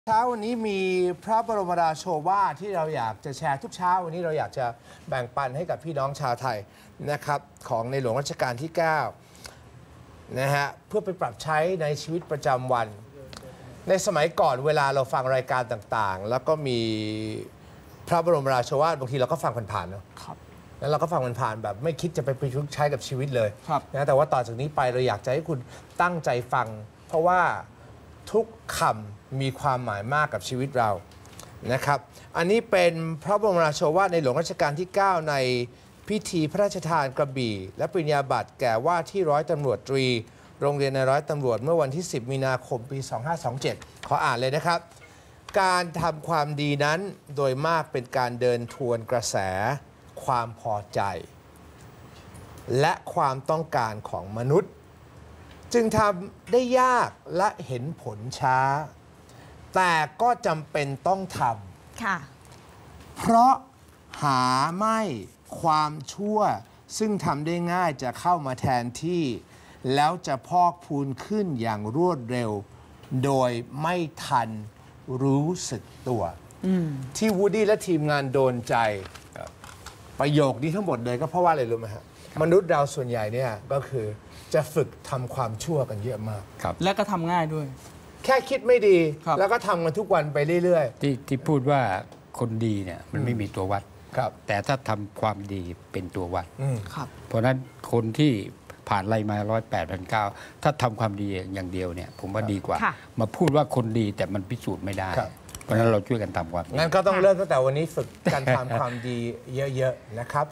เช้าวันนี้มีพระบรมราโชวาทที่เราอยากจะแชร์ทุกเช้าวันนี้เราอยากจะแบ่งปันให้กับพี่น้องชาวไทยนะครับของในหลวงรัชกาลที่9นะฮะเพื่อไปปรับใช้ในชีวิตประจำวันในสมัยก่อนเวลาเราฟังรายการต่างๆแล้วก็มีพระบรมราโชวาทบางทีเราก็ฟังผ่านๆเนาะแล้วเราก็ฟังผ่านๆแบบไม่คิดจะไปประยุกต์ใช้กับชีวิตเลยนะแต่ว่าต่อจากนี้ไปเราอยากจะให้คุณตั้งใจฟังเพราะว่าทุกคำมีความหมายมากกับชีวิตเรานะครับอันนี้เป็นพระบรมราโชวาทในหลวงรัชกาลที่ 9 ในพิธีพระราชทานกระบี่และปริญญาบัตรแก่ว่าที่ร้อยตำรวจตรีโรงเรียนในร้อยตำรวจเมื่อวันที่ 10 มีนาคม ปี 2527 ขออ่านเลยนะครับการทำความดีนั้นโดยมากเป็นการเดินทวนกระแสความพอใจและความต้องการของมนุษย์จึงทำได้ยากและเห็นผลช้าแต่ก็จำเป็นต้องทำเพราะหาไม่ความชั่วซึ่งทำได้ง่ายจะเข้ามาแทนที่แล้วจะพอกพูนขึ้นอย่างรวดเร็วโดยไม่ทันรู้สึกตัวที่วูดดี้และทีมงานโดนใจประโยคนี้ทั้งหมดเลยก็เพราะว่าอะไรรู้ไหมฮะมนุษย์เราส่วนใหญ่เนี่ยก็คือจะฝึกทำความชั่วกันเยอะมากและก็ทำง่ายด้วยแค่คิดไม่ดีแล้วก็ทำกันทุกวันไปเรื่อยๆที่พูดว่าคนดีเนี่ยมันไม่มีตัววัดแต่ถ้าทำความดีเป็นตัววัดเพราะฉะนั้นคนที่ผ่านอะไรมา108,900ถ้าทำความดีอย่างเดียวเนี่ยผมว่าดีกว่ามาพูดว่าคนดีแต่มันพิสูจน์ไม่ได้เพราะฉะนั้นเราช่วยกันทำความดีงั้นก็ต้องเริ่มตั้งแต่วันนี้ฝึกการทำความดีเยอะๆนะครับ